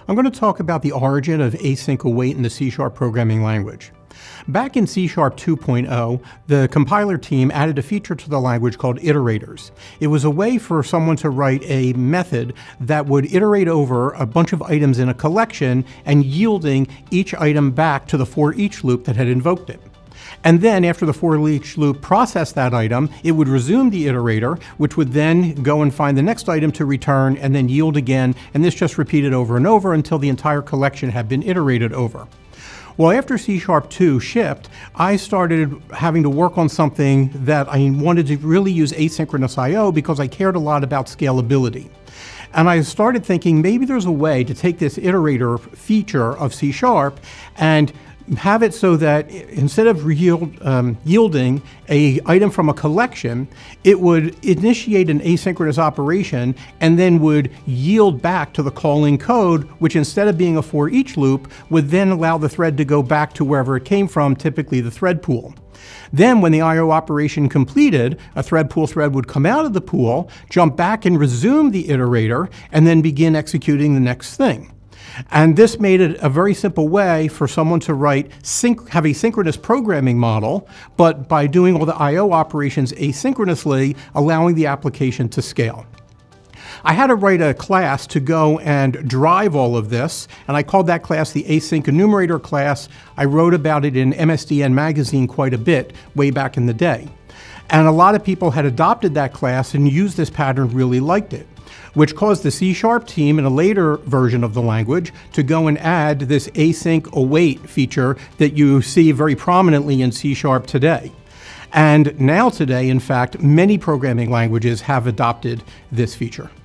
I'm going to talk about the origin of async await in the C# programming language. Back in C# 2.0, the compiler team added a feature to the language called iterators. It was a way for someone to write a method that would iterate over a bunch of items in a collection and yielding each item back to the for each loop that had invoked it. And then after the for each loop processed that item, it would resume the iterator, which would then go and find the next item to return and then yield again, and this just repeated over and over until the entire collection had been iterated over. Well, after C# 2 shipped, I started having to work on something that I wanted to really use asynchronous I/O because I cared a lot about scalability. And I started thinking maybe there's a way to take this iterator feature of C# and have it so that instead of yielding an item from a collection, it would initiate an asynchronous operation and then would yield back to the calling code, which instead of being a for each loop, would then allow the thread to go back to wherever it came from, typically the thread pool. Then when the I/O operation completed, a thread pool thread would come out of the pool, jump back and resume the iterator, and then begin executing the next thing. And this made it a very simple way for someone to have a synchronous programming model, but by doing all the I/O operations asynchronously, allowing the application to scale. I had to write a class to go and drive all of this, and I called that class the async enumerator class. I wrote about it in MSDN magazine quite a bit way back in the day. And a lot of people had adopted that class and used this pattern, really liked it, which caused the C# team in a later version of the language to go and add this async await feature that you see very prominently in C# today. And now today, in fact, many programming languages have adopted this feature.